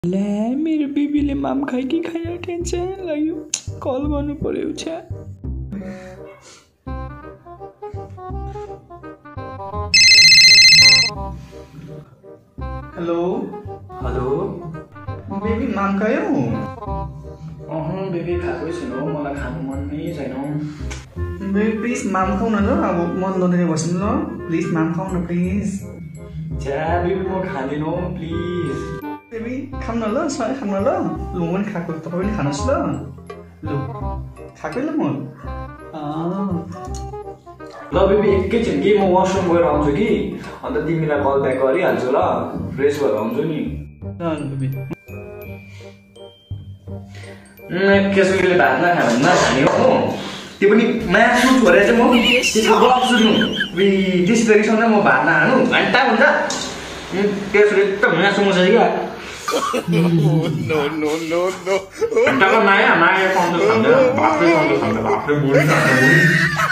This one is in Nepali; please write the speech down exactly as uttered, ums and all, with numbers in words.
ला मेरो बेबीले माम खाइ कि खाइ टेन्सन लाग्यो कल गर्नु पर्यो छ्या हेलो हेलो बेबी माम खायो अहँ बेबी खाएको छैन हौ मलाई खानु मन नै छैन बेबी प्लिज माम खाऊ न ल अब मन नदिने बस्नु ल प्लिज माम खाऊ न प्लिज छ्या बेबी म खाँदिन हौ प्लिज बेबी खाऊ न ल सय खाऊ न ल लु म पनि खाएको तपाईँ पनि खानुहोस् ल लु खाएको ल म ल बेबी एकैछिन कि म वासरुम गएर आउँछु कि अन्त तिमीलाई कल ब्याक गरिहाल्छु ल फ्रेस भएर आउँछु नि ल बेबी केसुकीले भात नखानु नखाने हो त्यो पनि मासु छोडेर चाहिँ म त्यसको गफ सुन्नु त्यसरी म भात नखानु घन्टा हुन्छ त्यसरी एकदम मासु मुछ क्या घन्टाको माया माया पाउँछ भातै पाउँछ भातै बुढी